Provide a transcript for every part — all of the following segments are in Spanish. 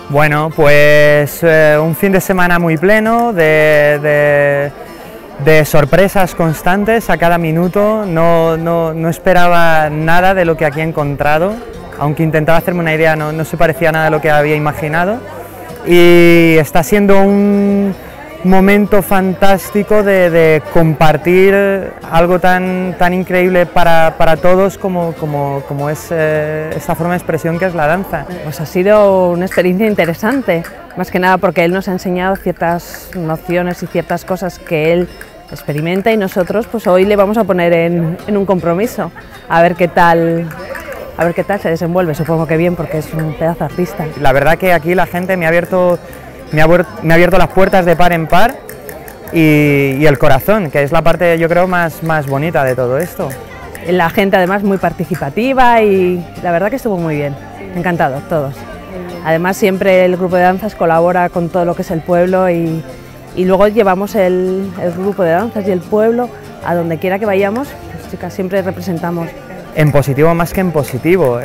Bueno, pues un fin de semana muy pleno de sorpresas constantes a cada minuto. No esperaba nada de lo que aquí he encontrado, aunque intentaba hacerme una idea, no se parecía a nada de lo que había imaginado. Y está siendo un momento fantástico de compartir algo tan increíble para todos como es esta forma de expresión que es la danza. Pues ha sido una experiencia interesante, más que nada porque él nos ha enseñado ciertas nociones y ciertas cosas que él experimenta y nosotros pues hoy le vamos a poner en un compromiso, a ver qué tal se desenvuelve. Supongo que bien, porque es un pedazo de artista. La verdad que aquí la gente me ha abierto las puertas de par en par y el corazón, que es la parte yo creo más bonita de todo esto. La gente además muy participativa y la verdad que estuvo muy bien, encantados todos. Además siempre el grupo de danzas colabora con todo lo que es el pueblo y luego llevamos el grupo de danzas y el pueblo a donde quiera que vayamos, pues chicas, siempre representamos. En positivo más que en positivo,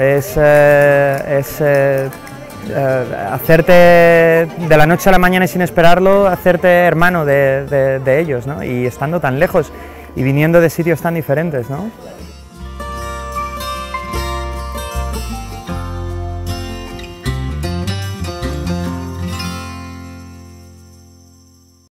hacerte de la noche a la mañana y sin esperarlo, hacerte hermano de ellos, ¿no? Y estando tan lejos y viniendo de sitios tan diferentes, ¿no?